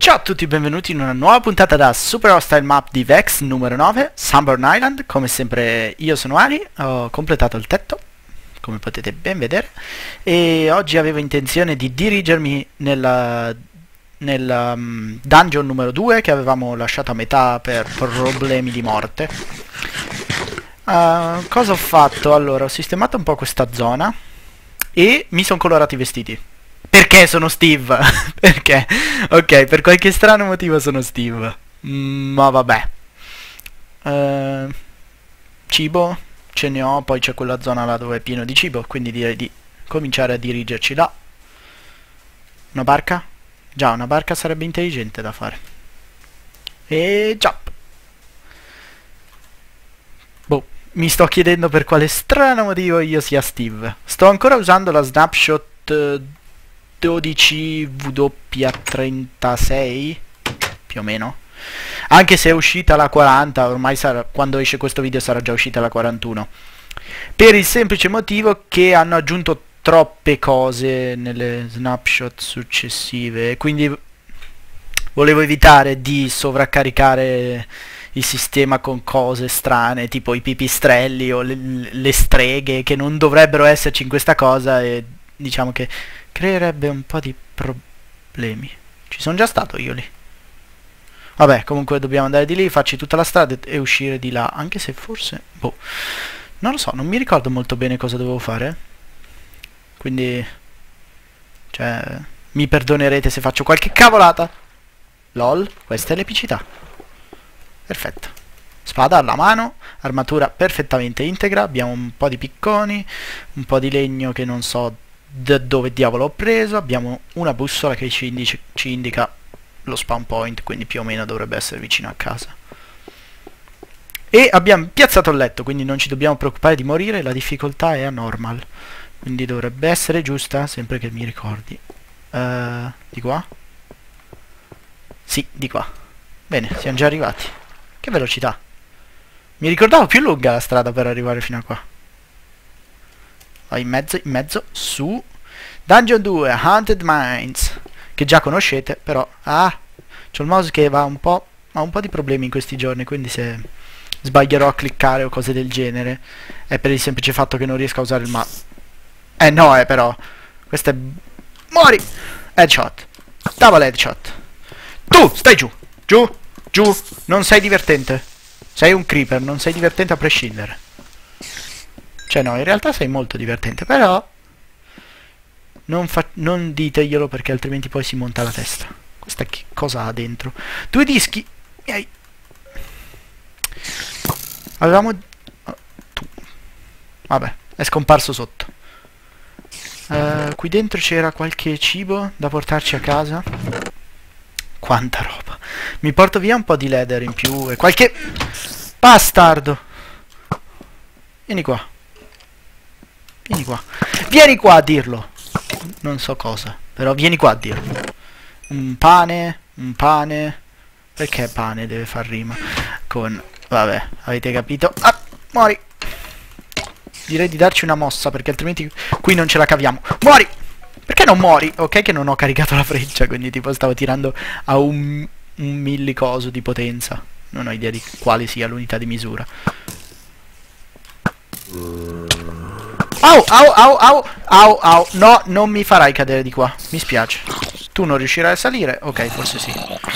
Ciao a tutti, benvenuti in una nuova puntata da Super Hostile Map di Vex numero 9, Sunburn Island. Come sempre io sono Ari, ho completato il tetto, come potete ben vedere, e oggi avevo intenzione di dirigermi nel dungeon numero 2 che avevamo lasciato a metà per problemi di morte. Cosa ho fatto? Allora, ho sistemato un po' questa zona e mi sono colorati i vestiti. Perché sono Steve? Perché? Ok, per qualche strano motivo sono Steve. Ma vabbè. Cibo, ce ne ho, poi c'è quella zona là dove è pieno di cibo, quindi direi di cominciare a dirigerci là. Una barca? Già, una barca sarebbe intelligente da fare. E jump. Boh, mi sto chiedendo per quale strano motivo io sia Steve. Sto ancora usando la snapshot 12W36 più o meno, anche se è uscita la 40, ormai sarà, quando esce questo video sarà già uscita la 41, per il semplice motivo che hanno aggiunto troppe cose nelle snapshot successive, quindi volevo evitare di sovraccaricare il sistema con cose strane tipo i pipistrelli o le streghe che non dovrebbero esserci in questa cosa, e diciamo che creerebbe un po' di problemi. Ci sono già stato io lì. Vabbè, comunque dobbiamo andare di lì, farci tutta la strada e uscire di là, anche se forse... boh, non lo so, non mi ricordo molto bene cosa dovevo fare. Quindi... cioè... mi perdonerete se faccio qualche cavolata. LOL, questa è l'epicità. Perfetto. Spada alla mano, armatura perfettamente integra, abbiamo un po' di picconi, un po' di legno che non so da dove diavolo ho preso, abbiamo una bussola che ci indica lo spawn point, quindi più o meno dovrebbe essere vicino a casa. E abbiamo piazzato il letto, quindi non ci dobbiamo preoccupare di morire, la difficoltà è a normal, quindi dovrebbe essere giusta, sempre che mi ricordi. Di qua? Sì, di qua. Bene, siamo già arrivati. Che velocità! Mi ricordavo più lunga la strada per arrivare fino a qua. In mezzo, su Dungeon 2, Haunted Mines, che già conoscete, però c'ho il mouse che ha un po' di problemi in questi giorni, quindi se sbaglierò a cliccare o cose del genere è per il semplice fatto che non riesco a usare il mouse. No, però questo è... muori! Headshot, double headshot. Tu, stai giù, giù, non sei divertente. Sei un creeper, non sei divertente a prescindere. Cioè no, in realtà sei molto divertente, però non diteglielo perché altrimenti poi si monta la testa. Questa che cosa ha dentro? Due dischi miei. Avevamo... tu. Vabbè, è scomparso sotto. Qui dentro c'era qualche cibo da portarci a casa. Quanta roba. Mi porto via un po' di leather in più e qualche... bastardo. Vieni qua. Vieni qua. Vieni qua a dirlo. Non so cosa, però vieni qua a dirlo. Un pane. Perché pane deve far rima con... vabbè, avete capito. Muori. Direi di darci una mossa perché altrimenti qui non ce la caviamo. Muori. Perché non muori? Ok che non ho caricato la freccia, quindi tipo stavo tirando a un millicoso di potenza. Non ho idea di quale sia l'unità di misura. Au. No, non mi farai cadere di qua. Mi spiace. Tu non riuscirai a salire? Ok, forse sì.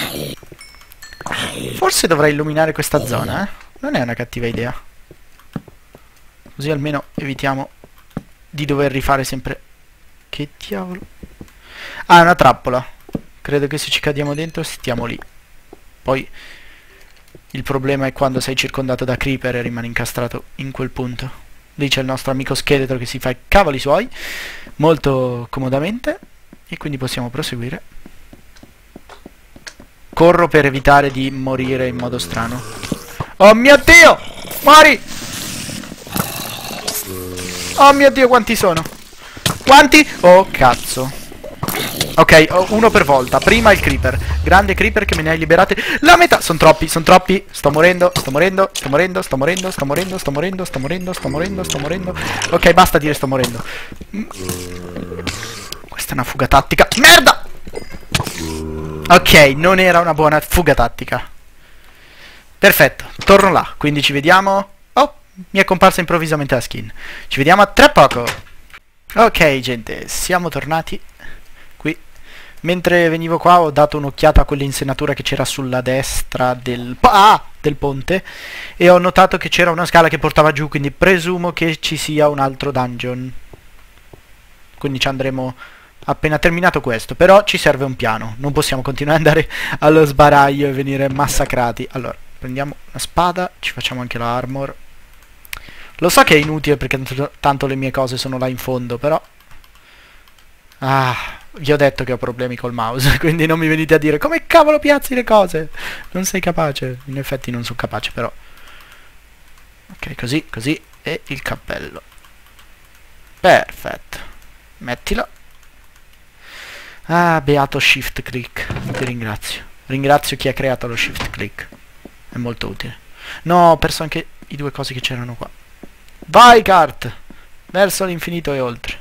Forse dovrei illuminare questa zona, eh? Non è una cattiva idea. Così almeno evitiamo di dover rifare sempre... che diavolo? È una trappola. Credo che se ci cadiamo dentro stiamo lì. Poi il problema è quando sei circondato da creeper e rimani incastrato in quel punto. Lì c'è il nostro amico scheletro che si fa i cavoli suoi molto comodamente, e quindi possiamo proseguire. Corro per evitare di morire in modo strano. Oh mio Dio! Muori! Oh mio Dio, quanti sono? Quanti? Oh cazzo. Ok, uno per volta. Prima il creeper. Grande creeper che me ne hai liberate la metà. Sono troppi. Sto morendo. Ok, basta dire sto morendo. Questa è una fuga tattica. Merda! Ok, non era una buona fuga tattica. Perfetto, torno là, quindi ci vediamo... Oh, mi è comparsa improvvisamente la skin. Ci vediamo a tra poco. Ok, gente, siamo tornati qui. Mentre venivo qua ho dato un'occhiata a quell'insenatura che c'era sulla destra del... del ponte, e ho notato che c'era una scala che portava giù, quindi presumo che ci sia un altro dungeon. Quindi ci andremo appena terminato questo, però ci serve un piano, non possiamo continuare ad andare allo sbaraglio e venire massacrati. Allora, prendiamo una spada, ci facciamo anche la armor. Lo so che è inutile perché tanto le mie cose sono là in fondo, però... vi ho detto che ho problemi col mouse, quindi non mi venite a dire come cavolo piazzi le cose. Non sei capace. In effetti non sono capace, però. Ok, così, così. E il cappello. Perfetto. Mettilo. Beato shift click. Ti ringrazio. Ringrazio chi ha creato lo shift click. È molto utile. No, ho perso anche i due cose che c'erano qua. Vai, Kart! Verso l'infinito e oltre.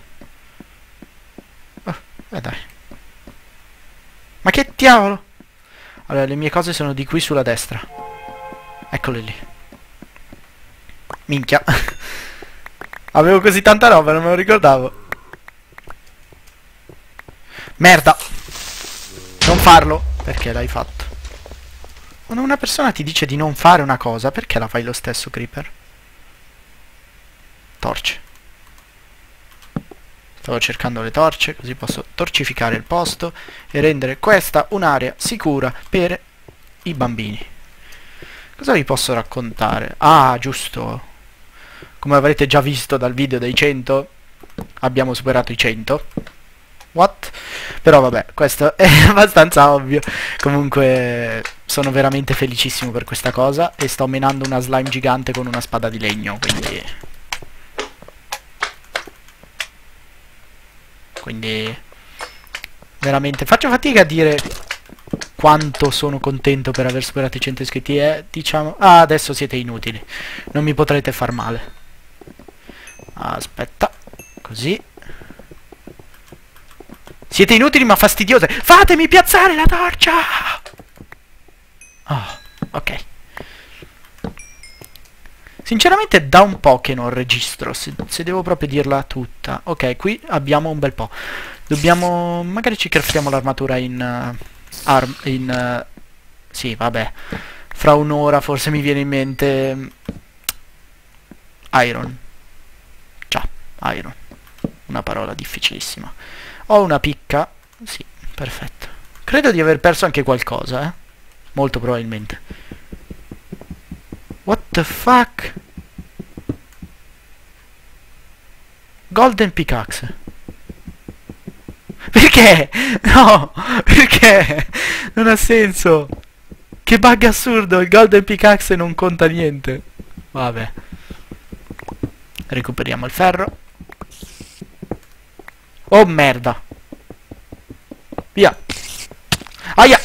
Dai. Ma che diavolo? Allora, le mie cose sono di qui sulla destra. Eccole lì. Minchia. Avevo così tanta roba, non me lo ricordavo. Merda. Non farlo. Perché l'hai fatto? Quando una persona ti dice di non fare una cosa, perché la fai lo stesso, Creeper? Torce. Stavo cercando le torce, così posso torcificare il posto e rendere questa un'area sicura per i bambini. Cosa vi posso raccontare? Ah, giusto. Come avrete già visto dal video dei 100, abbiamo superato i 100. What? Però vabbè, questo è abbastanza ovvio. Comunque sono veramente felicissimo per questa cosa e sto menando una slime gigante con una spada di legno, quindi veramente faccio fatica a dire quanto sono contento per aver superato i 100 iscritti. Diciamo, adesso siete inutili, non mi potrete far male. Aspetta, così. Siete inutili ma fastidiose. Fatemi piazzare la torcia. Ok. Sinceramente da un po' che non registro, se devo proprio dirla tutta. Ok, qui abbiamo un bel po'. Dobbiamo... magari ci craftiamo l'armatura sì, vabbè. Fra un'ora forse mi viene in mente... Iron. Già, Iron. Una parola difficilissima. Ho una picca. Sì, perfetto. Credo di aver perso anche qualcosa, molto probabilmente. What the fuck? Golden pickaxe. Perché? No! Perché? Non ha senso. Che bug assurdo. Il golden pickaxe non conta niente. Vabbè. Recuperiamo il ferro. Oh merda. Via. Aia.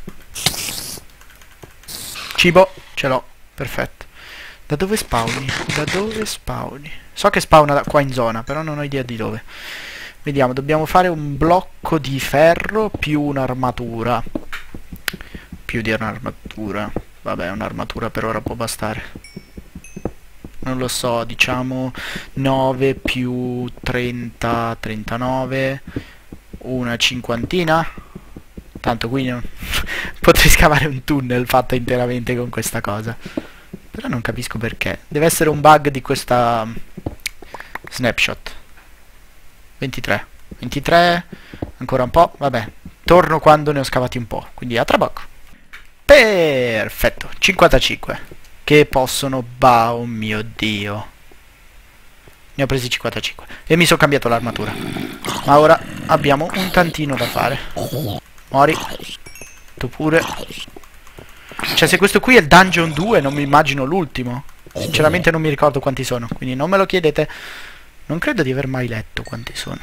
Cibo. Ce l'ho. Perfetto. Da dove spawni? Da dove spawni? So che spawna qua in zona, però non ho idea di dove. Vediamo, dobbiamo fare un blocco di ferro più un'armatura. Più di un'armatura. Vabbè, un'armatura per ora può bastare. Non lo so, diciamo 9 più 30, 39. Una cinquantina. Tanto qui non... potrei scavare un tunnel fatto interamente con questa cosa. Però non capisco perché. Deve essere un bug di questa snapshot. 23. 23. Ancora un po'. Vabbè. Torno quando ne ho scavati un po'. Quindi a tra poco. Perfetto. 55. Che possono... oh mio Dio. Ne ho presi 55. E mi sono cambiato l'armatura. Ma ora abbiamo un tantino da fare. Mori. Tu pure. Cioè se questo qui è il dungeon 2 non mi immagino l'ultimo. Sinceramente non mi ricordo quanti sono, quindi non me lo chiedete. Non credo di aver mai letto quanti sono.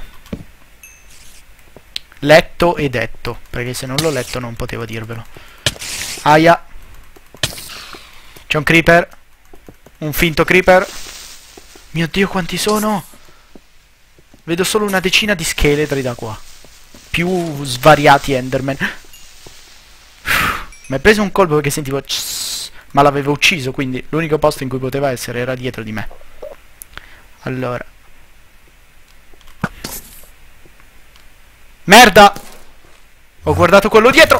Letto e detto, perché se non l'ho letto non potevo dirvelo. Aia. C'è un creeper. Un finto creeper. Mio Dio quanti sono. Vedo solo una decina di scheletri da qua. più svariati Enderman. Mi hai preso un colpo perché sentivo ma l'avevo ucciso, quindi l'unico posto in cui poteva essere era dietro di me. Allora. Merda! Ho guardato quello dietro!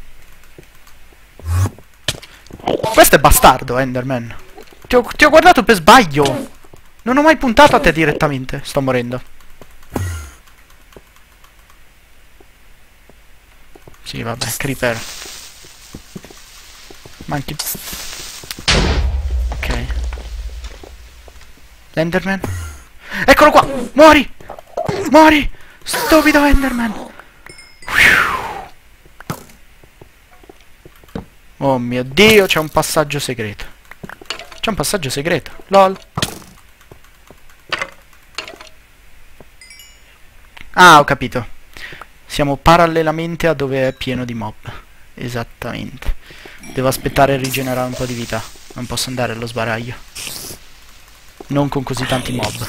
Questo è bastardo, Enderman. Ti ho guardato per sbaglio. Non ho mai puntato a te direttamente. Sto morendo. Sì, vabbè, creeper. Manchi. Ok. Enderman. Eccolo qua! Muori! Muori! Stupido Enderman! Oh mio Dio, c'è un passaggio segreto. C'è un passaggio segreto. LOL. Ah, ho capito. Siamo parallelamente a dove è pieno di mob. Esattamente. Devo aspettare a rigenerare un po' di vita. Non posso andare allo sbaraglio. Non con così tanti mob.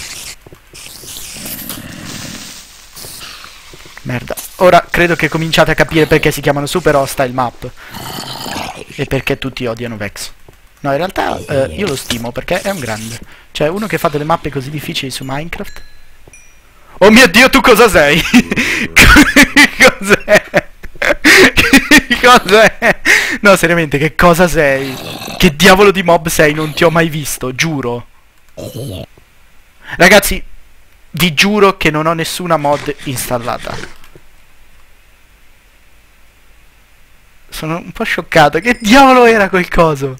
Merda. Ora credo che cominciate a capire perché si chiamano Super Hostile Map. E perché tutti odiano Vex. No, in realtà io lo stimo perché è un grande. Cioè, uno che fa delle mappe così difficili su Minecraft. Oh mio Dio, tu cosa sei? Cos'è? Cos'è? No, seriamente, che cosa sei? Che diavolo di mob sei? Non ti ho mai visto, giuro. Ragazzi, vi giuro che non ho nessuna mod installata. Sono un po' scioccato. Che diavolo era quel coso?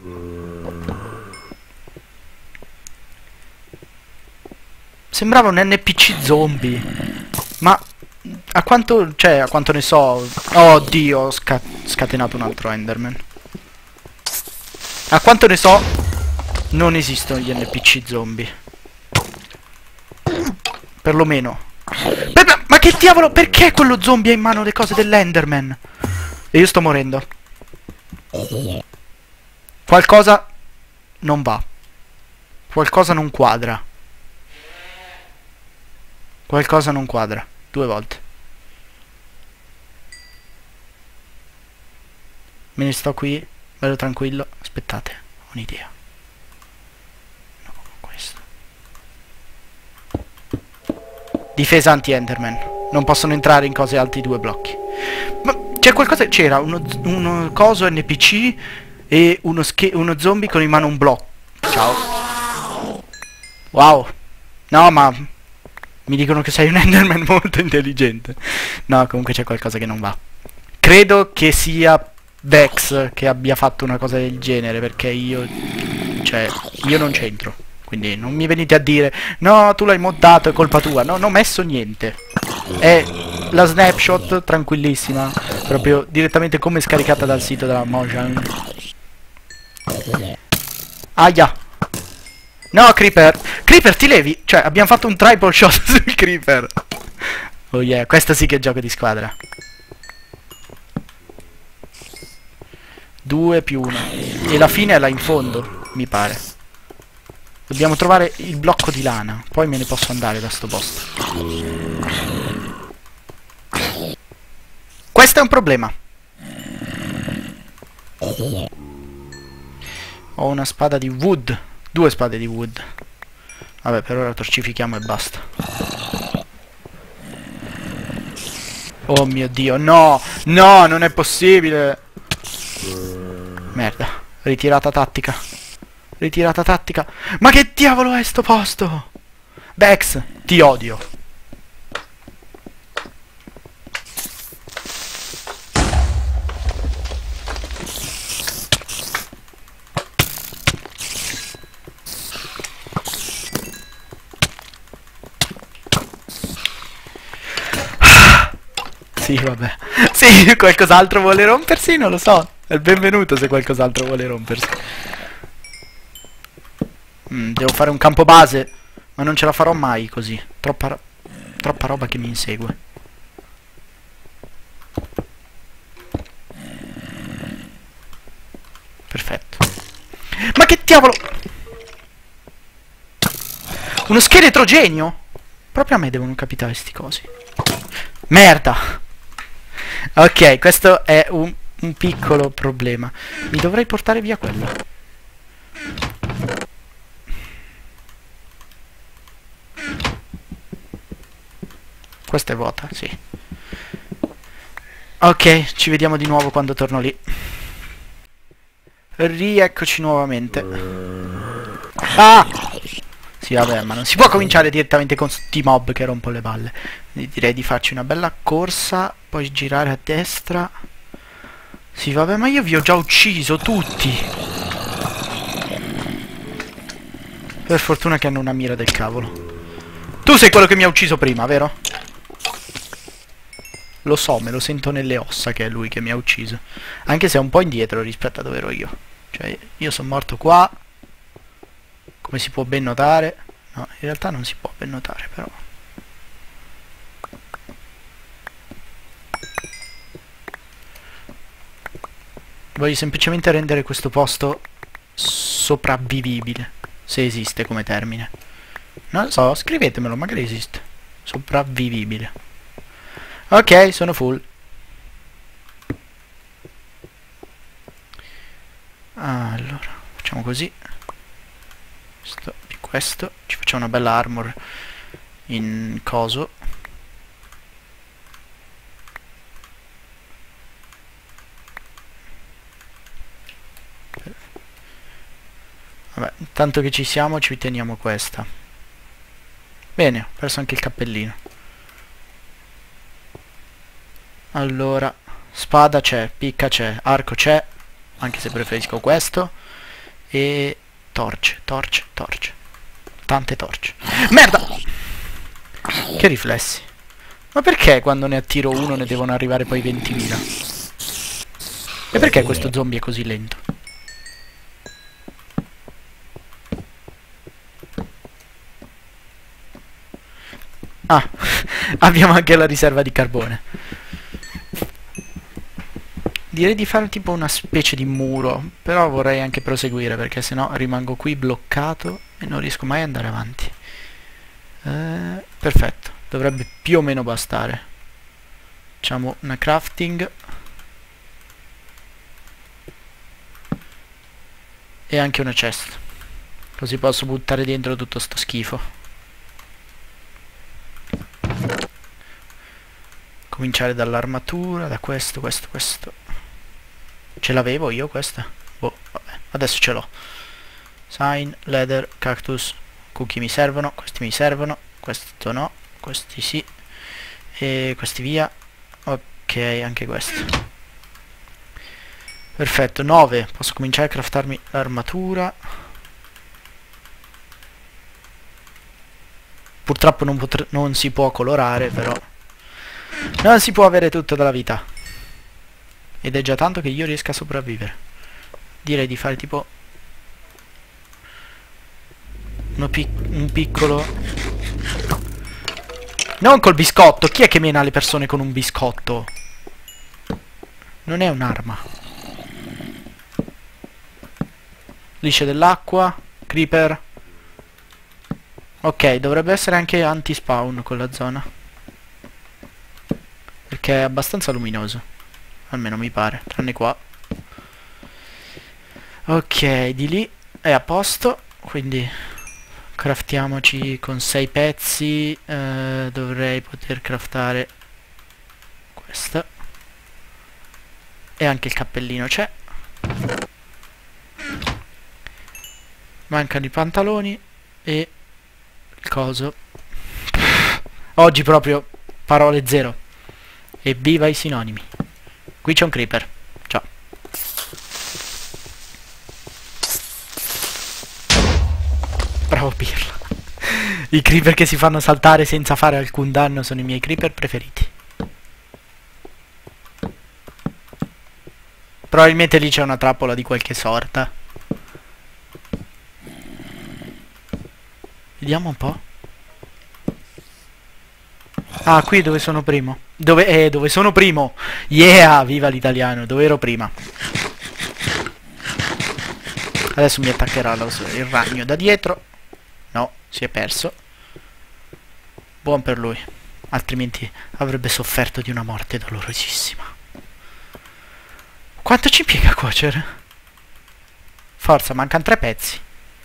Sembrava un NPC zombie. Ma a quanto, cioè, a quanto ne so. Oh Dio, ho scatenato un altro Enderman. A quanto ne so, non esistono gli NPC zombie. Perlomeno. Ma che diavolo, perché quello zombie ha in mano le cose dell'Enderman? E io sto morendo. Qualcosa non va. Qualcosa non quadra. Qualcosa non quadra. 2 volte. Me ne sto qui, bello tranquillo. Aspettate, ho un'idea. No, questo. Difesa anti-Enderman. Non possono entrare in cose alti 2 blocchi. Ma c'è qualcosa. C'era uno coso NPC e uno zombie con in mano un blocco. Ciao. Wow. No, ma mi dicono che sei un Enderman molto intelligente. No, comunque c'è qualcosa che non va. Credo che sia Vex che abbia fatto una cosa del genere, perché io non c'entro. Quindi non mi venite a dire no, tu l'hai moddato, è colpa tua. No, non ho messo niente. È la snapshot tranquillissima, proprio direttamente come scaricata dal sito della Mojang. Aia. No, Creeper. Creeper, ti levi. Cioè, abbiamo fatto un triple shot sul Creeper. Oh yeah, questo sì che è gioco di squadra. 2 più 1. E la fine è là in fondo, mi pare. Dobbiamo trovare il blocco di lana. Poi me ne posso andare da sto posto. Questo è un problema. Ho una spada di wood. 2 spade di wood. Vabbè, per ora torcifichiamo e basta. Oh mio Dio, no! No, non è possibile! Merda, ritirata tattica. Ritirata tattica. Ma che diavolo è sto posto? Vex, ti odio. Sì, vabbè. Sì, qualcos'altro vuole rompersi? Non lo so. È il benvenuto se qualcos'altro vuole rompersi. Devo fare un campo base, ma non ce la farò mai così. Troppa roba che mi insegue. Perfetto. Ma che diavolo! Uno scheletro genio? Proprio a me devono capitare sti cosi. Merda! Ok, questo è un piccolo problema. Mi dovrei portare via quello. Questa è vuota, sì. Ok, ci vediamo di nuovo quando torno lì. Rieccoci nuovamente. Ah! Sì, vabbè, ma non si può cominciare direttamente con sti mob che rompo le balle. Quindi direi di farci una bella corsa, poi girare a destra. Sì, vabbè, ma io vi ho già ucciso tutti. Per fortuna che hanno una mira del cavolo. Tu sei quello che mi ha ucciso prima, vero? Lo so, me lo sento nelle ossa che è lui che mi ha ucciso. Anche se è un po' indietro rispetto a dove ero io. Cioè, io sono morto qua. Come si può ben notare. No, in realtà non si può ben notare, però. Voglio semplicemente rendere questo posto sopravvivibile. Se esiste come termine. Non lo so, scrivetemelo, magari esiste. Sopravvivibile. Ok, sono full. Allora, facciamo così. Questo. Ci facciamo una bella armor in coso. Vabbè, intanto che ci siamo ci teniamo questa. Bene, ho perso anche il cappellino. Allora, spada c'è, picca c'è, arco c'è, anche se preferisco questo. E torce, torce, torce. Tante torce. Merda! Che riflessi. Ma perché quando ne attiro uno ne devono arrivare poi 20.000? E perché questo zombie è così lento? Ah, abbiamo anche la riserva di carbone. Direi di fare tipo una specie di muro, però vorrei anche proseguire perché sennò rimango qui bloccato e non riesco mai ad andare avanti. Perfetto, dovrebbe più o meno bastare. Facciamo una crafting. E anche una chest. Così posso buttare dentro tutto sto schifo. Cominciare dall'armatura, da questo, questo, questo. Ce l'avevo io questa? Boh, vabbè, adesso ce l'ho. Sign, leather, cactus, cookie mi servono, questi mi servono, questo no, questi sì. E questi via. Ok, anche questo. Perfetto, 9. Posso cominciare a craftarmi l'armatura. Purtroppo non si può colorare, però. Non si può avere tutto dalla vita. Ed è già tanto che io riesca a sopravvivere. Direi di fare tipo un piccolo. Non col biscotto. Chi è che mena le persone con un biscotto? Non è un'arma. Lisce dell'acqua. Creeper. Ok, dovrebbe essere anche anti-spawn quella zona. Perché è abbastanza luminoso. Almeno mi pare. Tranne qua. Ok, di lì è a posto. Quindi craftiamoci con 6 pezzi. Dovrei poter craftare questa. E anche il cappellino c'è. Mancano i pantaloni e il coso. Oggi proprio parole zero. Evviva i sinonimi. Qui c'è un creeper. Ciao. Bravo pirla. I creeper che si fanno saltare senza fare alcun danno sono i miei creeper preferiti. Probabilmente lì c'è una trappola di qualche sorta. Vediamo un po'. Ah, qui dove sono primo. Dove sono primo. Yeah, viva l'italiano. Dove ero prima. Adesso mi attaccherà il ragno da dietro. No, si è perso. Buon per lui. altrimenti avrebbe sofferto di una morte dolorosissima. Quanto ci impiega a cuocere? Forza, mancano 3 pezzi.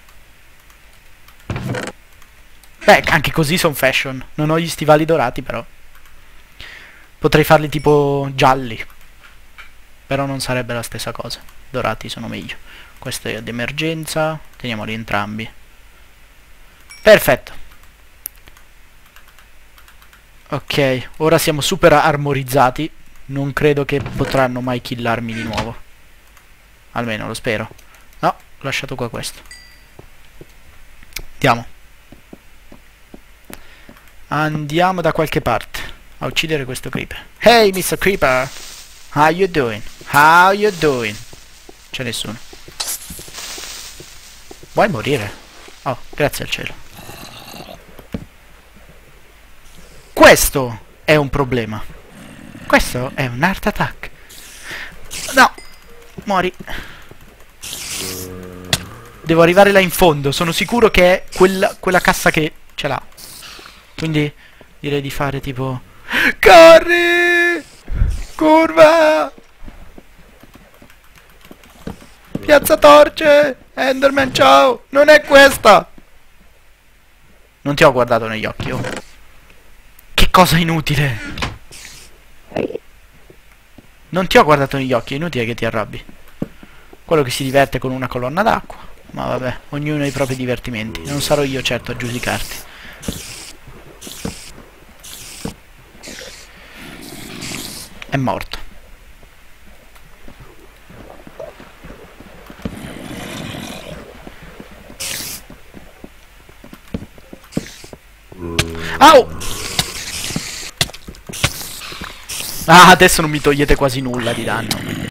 Beh, anche così sono fashion. Non ho gli stivali dorati, però. Potrei farli tipo gialli. Però non sarebbe la stessa cosa. Dorati sono meglio. Questo è d'emergenza. Teniamoli entrambi. Perfetto. Ok, ora siamo super armorizzati. Non credo che potranno mai killarmi di nuovo. Almeno lo spero. No, ho lasciato qua questo. Andiamo. Andiamo da qualche parte a uccidere questo creeper. Hey, Mr. Creeper! How you doing? How you doing? C'è nessuno. Vuoi morire? Oh, grazie al cielo. Questo è un problema. Questo è un heart attack. No! Muori. Devo arrivare là in fondo. Sono sicuro che è quella cassa che ce l'ha. Quindi direi di fare tipo... Corri! Curva! Piazza torce! Enderman, ciao! Non è questa! Non ti ho guardato negli occhi, oh. Che cosa inutile! Non ti ho guardato negli occhi, è inutile che ti arrabbi. Quello che si diverte con una colonna d'acqua. Ma vabbè, ognuno ha i propri divertimenti. Non sarò io certo a giudicarti. È morto. Au! Ah, adesso non mi togliete quasi nulla di danno.